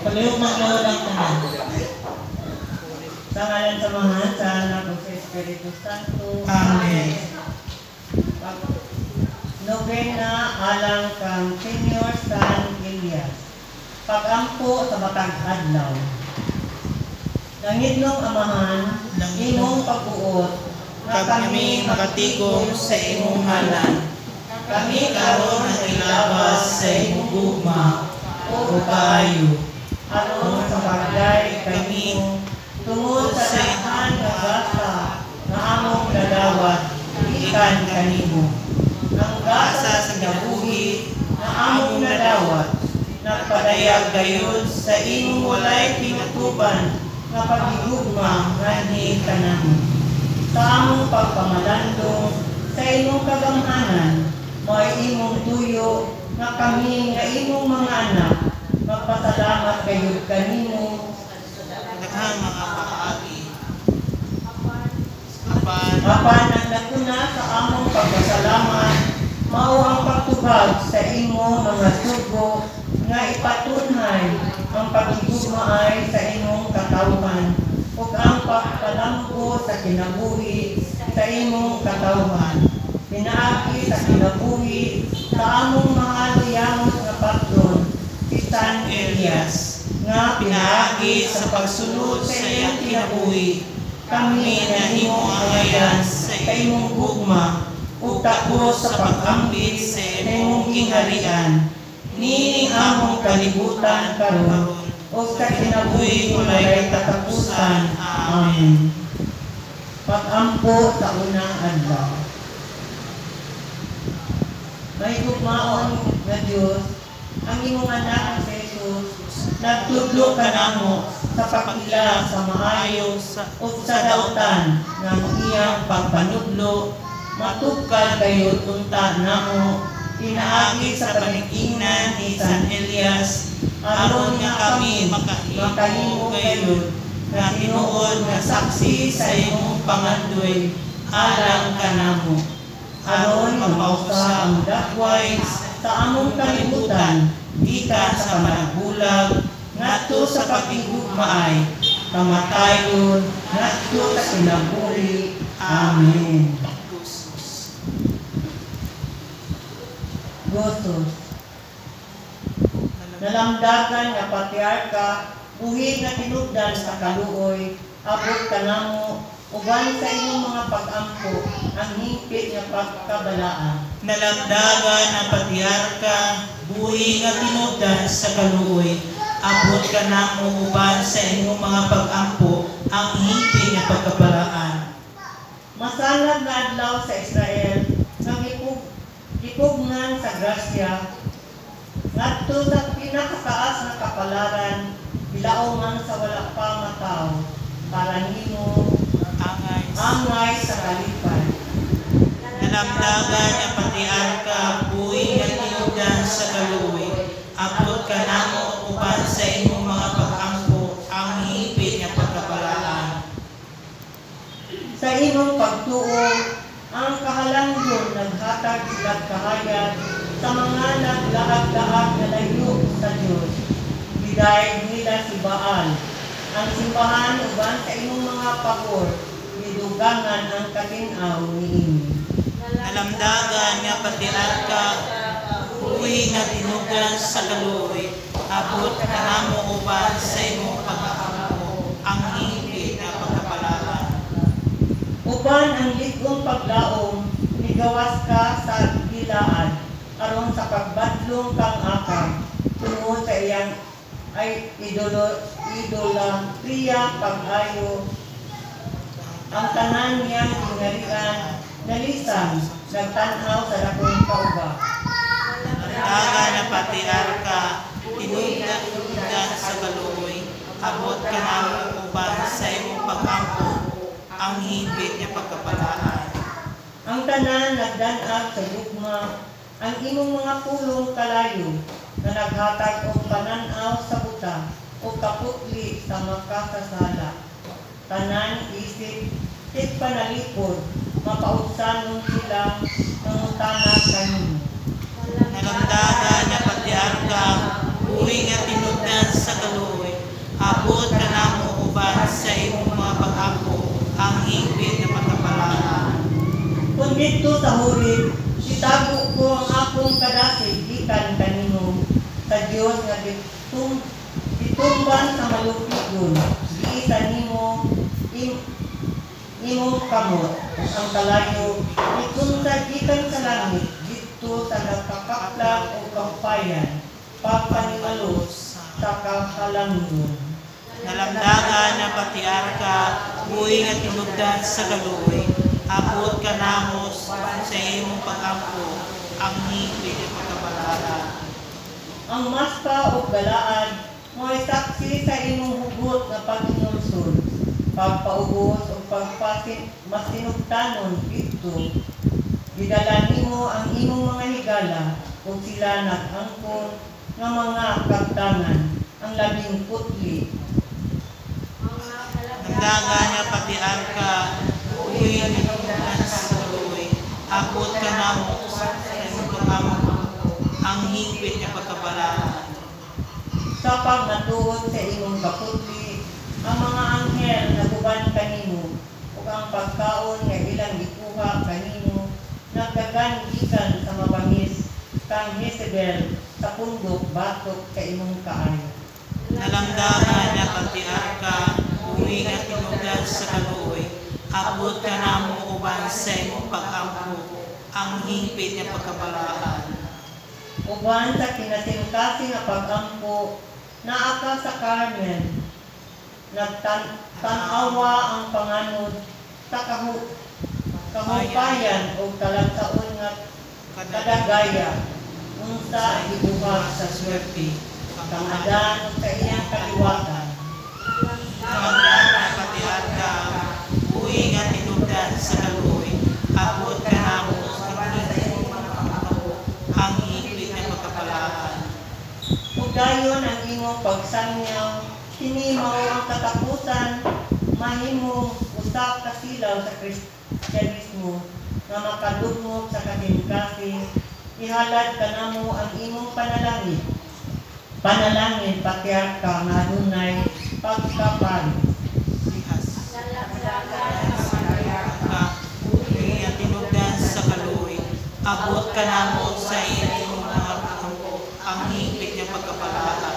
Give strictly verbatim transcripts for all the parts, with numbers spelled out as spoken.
Palihog magluhod ang tanan. Sa ngalan sa mga sa anak o sa Espiritu Santo. Amen. Novena alang kang Senior San Elias. Pagampo sa batang adlaw. Langit ng amahan, imong pagbuot, Kag kami makatigom sa imong ngalan. Kami karon ang ilabas sa imong gugma o kaayo. Aron sa bagay kami tungod sa dahan nga gasa nga among nadawat ikan kanimo. Ang gasa sa gabuhi nga among nadawat nagpadayag gayud sa imong walay pinatuban nga pagigugma nganhi kanamo. Sa among pagpamalandong sa imong kagamhanan mo'y imong tuyo nga kami nga imong mga anak magpasalamat gayud kanimo. Daghang mga kaagi. Apan Apan ang nakuna sa among pagpasalamat mao ang pagtubag sa imo mga sugo nga ipatunhay ang pagigugmaay sa imong katawhan ug ang pagpalambo sa kinabuhi sa imong katawhan. Pinaagi sa kinabuhi sa among mahaliyang nga patron si San Elias nga pinaagi sa pagsunod sa iyang kinabuhi. Kami nahimo ang ayan sa imong gugma ug takos sa pag-ambit sa imong kingharian. Nining among kalibutan karon ug sa kinabuhi walay katapusan. Amen. Pag-ampo sa unang adlaw. May gugmaon nga Dios, ang imong anak nga si Jesus, nagtudlo kanamo sa pagkilala sa maayo ug sa dautan nga iyang pagpanudlo, matugkad kayo unta namo pinaagi sa panig-ingnan ni San Elias aron nga kami makahimo kayo nga tinuod nga saksi sa imong pangandoy alang kanamo aron mapausa ang dakway sa among kalibutan gikan sa managbulag ngadto sa pagigugmaay kamatayon ngadto sa kinabuhi. Amen. Gotos. Nalamdagan nga patriarka, buhi nga tinubdan sa kaluoy, abot kanamo, uban sa inyong mga pag-ampo, ang hingpit nga pagkabalaan. nalamdagan ang patriarka, buhi nga tinubdan sa kaluoy, abot kanamo uban sa inyong mga pag-ampo, ang hingpit nga pagkabalaan. Masalad na adlaw sa Israel, nga gipugnan sa grasya, ngadto sa pinakataas na kapalaran, bilaong man sa wala pa matao, para nimo Angay angay sa kalipay. nalamdagan ang patriarka, buhi nga tinubdan sa kaluoy, abot kanamo uban sa inyong mga pag-ampo, ang hingpit nga pagkabalaan. Sa imong pagtuo, ang kahalangyon naghatag sila kahayag sa mga naglaag-laag na layo sa Diyos. Biday nila si Baal. Ang simbahan uban sa imong mga pagor, nidugangan ang katinaw niini. Nalamdagan nga patriarka, buhi nga tinubdan sa kaluoy, abot kanamo uban sa imong pag-ampo, ang hingpit nga pagkabalaan. Uban ang ligong paglaom, nigawas ka sa gilaan, aron sa pagbadlong kang akam, tungod sa iyang ay idolo, idolatriya pag-ayo. Ang tanan niyang ingarian, nalisang, nagtanaw sa dakong kauba. Nalamdagan na patriarka, tinubdan sa kaluoy, abot kanamo uban sa imong pag-ampo, ang hingpit nga pagkabalaan. Ang tanan nagdanag sa gugma, ang imong mga pulong kalayo, na naghatag og pananaw sa buta o kaputli sa makasasala. Tanan isip, tit panalipod, mapautsanon sila ng tanag kanino. Nalamdagan na patriarka, buhi nga tinubdan sa kaluoy, Dito sa hulit, itago ko ang akong kadasig gikan kanimo sa Dios nga ditum ditumban sa malupigon. Giisa nimo im imong kamot ang kalayo ikunta gikan sa langit dito sa nakakaplag o kampayan pagpanimalos sa kahalanggon. Nalamdagan ng patriarka, buhi nga tinugdan sa galuoy, abot ka namos sa imong pag-ampo, ang hingpit ng pagkabalaan. Ang maspa o galaan mo'y saksi sa imong hugot na paghinulsol, pagpaubos o pagpasin masinugtanon dito. Gidala nimo ang imong mga higala kung sila nag-angkon nga mga kagtangan, ang labing putli. Nagdagan niya patriarka, buhi nga tinugdan sa galuoy, abot ka namos sa imong pag-ampo, ang hingpit ng pagkabalaan. Sa pagnatuon sa imong kaputli, ang mga anghel naguban kanimo, ug ang pagkaon nga ilang gikuha kanimo, nagdagan gikan sa mabangis kang Jezebel sa pundok batok sa imong kaayo. Nalamdagan niya patriarka, buhi nga tinugdan sa galuoy, abot ka namo uban sa imong pag-ampo, ang hingpit ng pagkabalaan. Uban sa kinasingkasing nga pag-ampo, naaka sa Carmel, nagtanawa ang panganod sa kahu kahupayan o talagsaon nga kadagaya, unsa ibuhat sa swerte, kang adan sa iyang kaliwatan. Nalamdagan niya patriarka, buhi nga tinugdan sa galuoy, abot ka namo sa imong pag-ampo, ang hingpit ng pagkabalaan. Udayon ang imong pagsangyaw, kini mao ang katapusan, mahimong usak ka silaw sa Kristyanismo, nga makadugmok sa katingkasing, ihalad ka namo ang imong panalangin. Panalangin, patriarka, nga adunay pagkapan. Patriarka, buhi nga tinugdan sa galuoy, abot ka namo sa imong mga pag-ampo, ang hingpit ng pagkabalaan.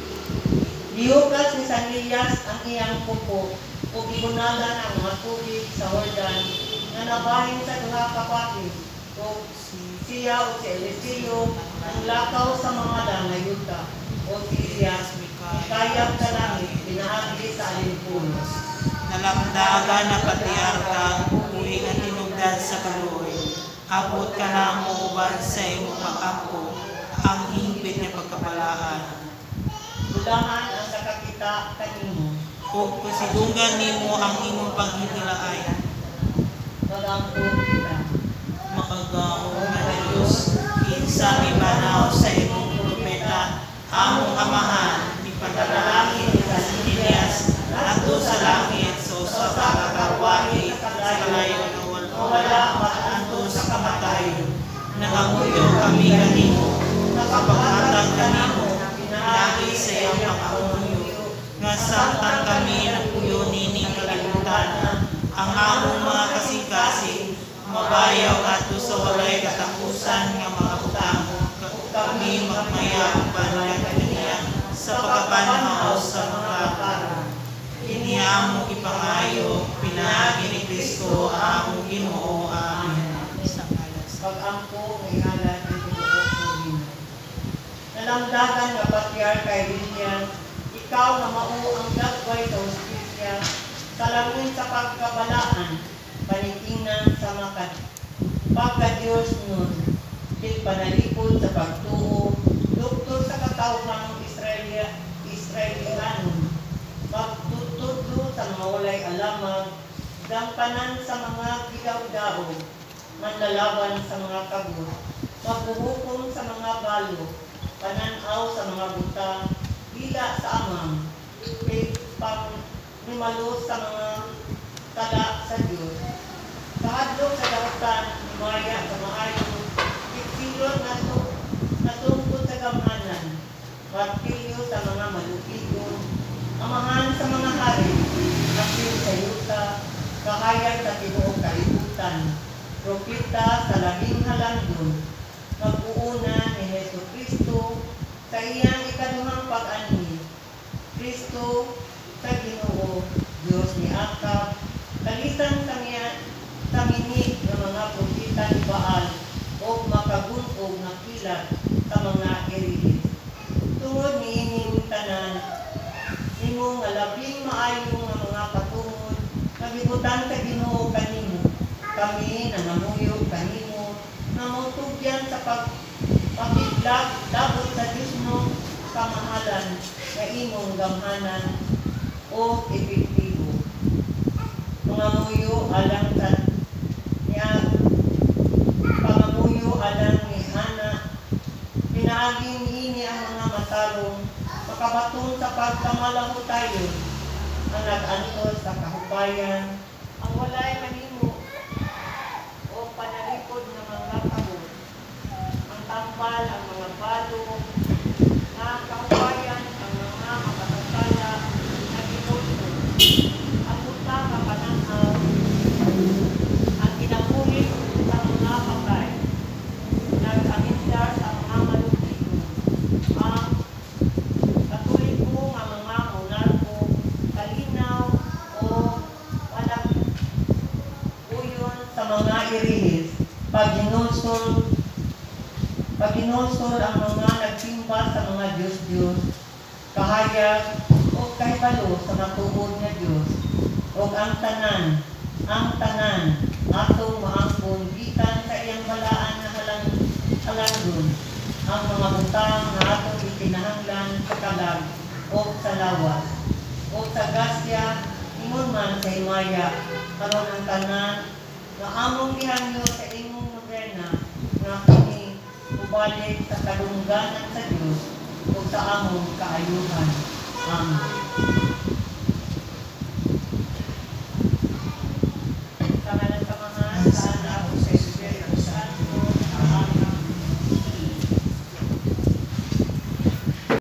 Diugas ni San Elias ang iyang pupo, o gibunalan ang mga tubig sa Jordan, nga nabahin sa duha ka pati, o siya o si Eliseo, ang lakaw sa mga langayuta, o si Elias, ikayag sa langit, pinaagi sa alimpunos. Nalamdagan na patriarka, buhi nga tinugdan sa galuoy, abot ka namo uban sa imong pag-ampo, ang hingpit ng pagkabalaan. Budahan ang nakakita kanimo, Kung pasidunggan nimo ang imong paghihilaay, magampo kita. makagaong nga Diyos, kinsa mibanaw sa imong propeta, among amahan, ni padalangin ni San Elias, ato sa langit, sa usa ka kakarwahe, sa kalayo na wala makaanto sa kamatayon. Nangamuyo kami kanimo, nakapaghatag kanimo, pinagi sa iyong pangamuyo, nga samtang kami nagpuyo nining kalibutan, ang among mga kasing-kasing, mabayaw ato sa walay katapusan nga mga utang, kami magmayapan kaniya sa pagkapanhaw sa mga karon. Iniamong ipangayo, pinagi ni Kristo, among Ginoo. Amen. Pag-ampo ng ihalad ng Panginoon Panginoon. Nalamdagan nga patriarka Elias, ikaw na mao ang gagway sa hustisya, salamin sa pagkabalaan, panitingnan sa makad. Pagka-Diyos nun, di panalipod sa pagtuo, doktor sa katawhang Israelia, Israelianon, magtutudlo sa mga walay alamag, dampanan sa mga gigaw-daog, manlalaban sa mga kabut, magbuhukom sa mga balo, pananaw sa mga buta, dila sa amang, pang nimalos sa mga tala sa Diyos. Kahadlok sa dahutan, nimaya sa maayo, iksilot na natungkot sa gamhanan, martilyo sa mga malupigon, amahan sa mga hari, asin sa yuta, kahayag sa tibuok kalibutan, propeta sa labing halangdon, mag-uuna ni Hesus Kristo sa iyang ikaduhang pag-anhi. Kristo sa Ginoo, Diyos ni Akab, kalisan sa miya sa minig ng mga propeta ni Baal o makagunog na kilat sa mga irilis. Tungod niining tanan, nimo nga labing maayo nga mga katungod, nagibutan sa Ginoo kanimo. Kami nangamuyog kanimo, namutugyan sa pag pagidlag labot sa Diyos no kamahalan nga imong gamhanan o epektibo. Mga muyo alang sa niya pangamuyo alang ni Hana, pinaaging niini ang mga matarong makabatong sa pagkamalaho tayo ang nag-antos sa kahupayan ang walay manimo o panalipod ng mga kabot ang tambal ang mga balo na kahupayan ang mga makasasala na ginusto ang buta kapananaw ang kinabuhi sa mga patay nag-amindar sa mga malupito ang katoliko nga mga monarko kalinaw o walang uyon sa mga irilis paghinulsol paghinulsol ang mga nagsimba sa mga Diyos-Diyos kahayag o kahibalo sa matuod nga Diyos o ang tanan ang tanan atong maangkon gikan sa iyang balaan na halang halangdon ang mga butang nga atong itinahanglan sa kalag o sa lawas o sa gasya ingon man sa himaya karon ang tanan nga among gihangyo sa imong nobena nga kini ubalik sa kadungganan sa Dios o sa among kaayuhan. Amen.